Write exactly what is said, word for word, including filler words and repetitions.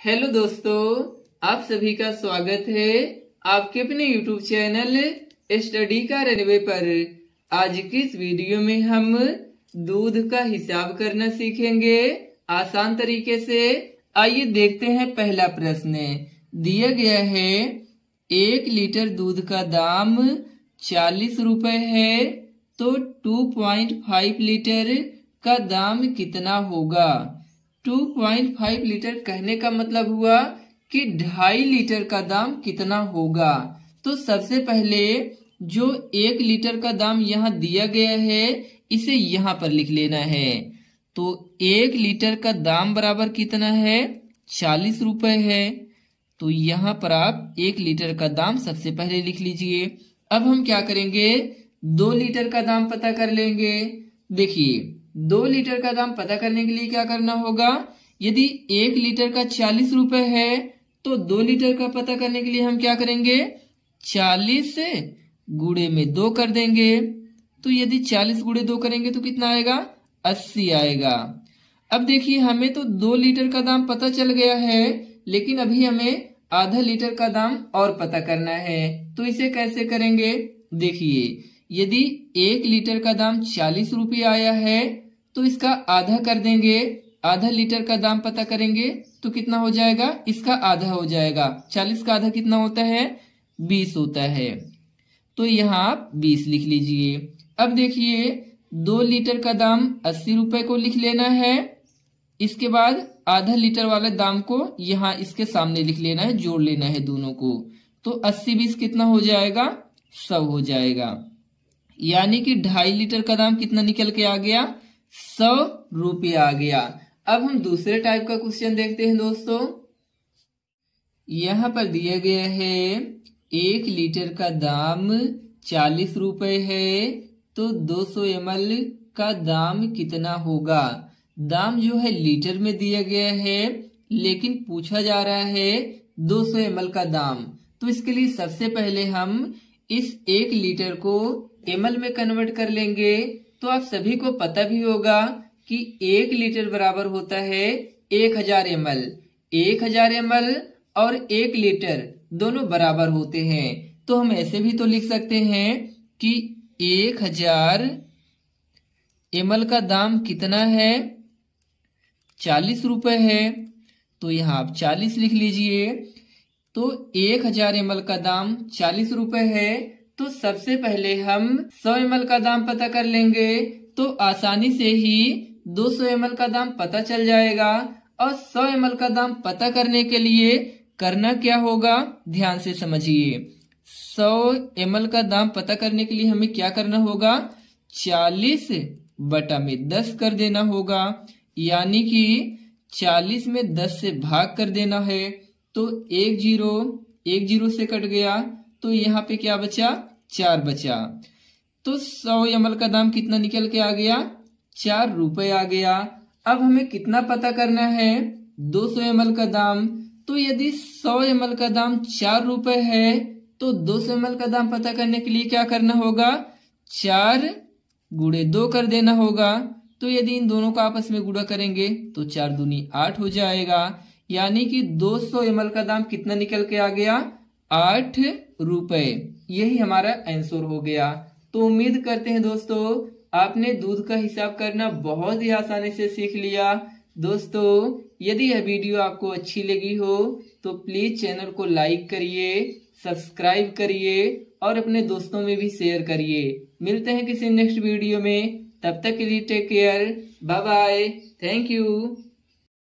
Hello दोस्तों, आप सभी का स्वागत है आपके अपने यूट्यूब चैनल स्टडी का रनवे पर। आज की इस वीडियो में हम दूध का हिसाब करना सीखेंगे आसान तरीके से। आइए देखते हैं पहला प्रश्न। दिया गया है एक लीटर दूध का दाम चालीस रुपए है, तो टू पॉइंट फाइव लीटर का दाम कितना होगा। टू पॉइंट फाइव लीटर कहने का मतलब हुआ कि ढाई लीटर का दाम कितना होगा। तो सबसे पहले जो एक लीटर का दाम यहाँ दिया गया है इसे यहाँ पर लिख लेना है। तो एक लीटर का दाम बराबर कितना है, चालीस रुपए है। तो यहाँ पर आप एक लीटर का दाम सबसे पहले लिख लीजिए। अब हम क्या करेंगे, दो लीटर का दाम पता कर लेंगे। देखिए, दो लीटर का दाम पता करने के लिए क्या करना होगा, यदि एक लीटर का चालीस रुपए है तो दो लीटर का पता करने के लिए हम क्या करेंगे, चालीस गुणे में दो कर देंगे। तो यदि चालीस गुणे दो करेंगे तो कितना आएगा, अस्सी आएगा। अब देखिए, हमें तो दो लीटर का दाम पता चल गया है, लेकिन अभी हमें आधा लीटर का दाम और पता करना है। तो इसे कैसे करेंगे, देखिए, यदि एक लीटर का दाम चालीस रुपये आया है तो इसका आधा कर देंगे। आधा लीटर का दाम पता करेंगे तो कितना हो जाएगा, इसका आधा हो जाएगा। चालीस का आधा कितना होता है, बीस होता है। तो यहाँ आप बीस लिख लीजिए। अब देखिए, दो लीटर का दाम अस्सी रुपए को लिख लेना है। इसके बाद आधा लीटर वाले दाम को यहाँ इसके सामने लिख लेना है, जोड़ लेना है दोनों को। तो अस्सी बीस कितना हो जाएगा, सौ हो जाएगा। यानी कि ढाई लीटर का दाम कितना निकल के आ गया, सौ रुपये आ गया। अब हम दूसरे टाइप का क्वेश्चन देखते हैं दोस्तों। यहाँ पर दिया गया है एक लीटर का दाम चालीस रुपए है, तो दो सौ एम एल का दाम कितना होगा। दाम जो है लीटर में दिया गया है, लेकिन पूछा जा रहा है दो सौ एम एल का दाम। तो इसके लिए सबसे पहले हम इस एक लीटर को एम एल में कन्वर्ट कर लेंगे। तो आप सभी को पता भी होगा कि एक लीटर बराबर होता है एक हजार एम एल। एक हजार एम एल और एक लीटर दोनों बराबर होते हैं। तो हम ऐसे भी तो लिख सकते हैं कि एक हजार एम एल का दाम कितना है, चालीस रुपए है। तो यहाँ आप चालीस लिख लीजिए। तो एक हजार एम एल का दाम चालीस रुपए है। तो सबसे पहले हम सौ एम एल का दाम पता कर लेंगे। तो आसानी से ही दो सौ एम एल का दाम पता चल जाएगा। और सौ एम एल का दाम पता करने के लिए करना क्या होगा, ध्यान से समझिए। सौ एम एल का दाम पता करने के लिए हमें क्या करना होगा, चालीस बटा में दस कर देना होगा। यानी कि चालीस में दस से भाग कर देना है। तो एक जीरो एक जीरो से कट गया, तो यहाँ पे क्या बचा, चार बचा। तो सौ एम एल का दाम कितना निकल के आ गया, चार रुपए आ गया। अब हमें कितना पता करना है, दो सौ एम एल का दाम। तो यदि सौ एम एल का दाम चार रुपए है तो दो सौ एम एल का दाम पता करने के लिए क्या करना होगा, चार गुणे दो कर देना होगा। तो यदि इन दोनों का आपस में गुणा करेंगे तो चार दूनी आठ हो जाएगा। यानी कि दो सौ एम एल का दाम कितना निकल के आ गया, आठ रुपए। यही हमारा आंसर हो गया। तो उम्मीद करते हैं दोस्तों आपने दूध का हिसाब करना बहुत ही आसानी से सीख लिया। दोस्तों, यदि यह वीडियो आपको अच्छी लगी हो तो प्लीज चैनल को लाइक करिए, सब्सक्राइब करिए और अपने दोस्तों में भी शेयर करिए। मिलते हैं किसी नेक्स्ट वीडियो में, तब तक के लिए take care, bye bye, thank you.